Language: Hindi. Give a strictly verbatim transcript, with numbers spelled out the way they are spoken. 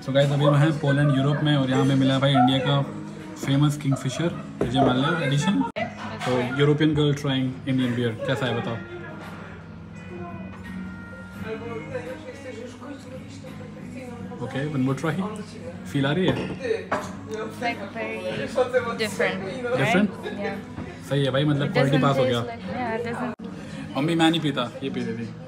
तो गाइस अभी मैं हैं पोलैंड यूरोप में और यहाँ में मिला भाई इंडिया का फेमस किंगफिशर रिजर्व एडिशन। तो European girl trying Indian beer, कैसा है बताओ? Okay, one more try. Feel आ रही है? Like very different. Different? Yeah. सही है भाई, मतलब क्वालिटी पास हो गया। Yeah, it doesn't. मम्मी मैं नहीं पीता, ये पी लेती।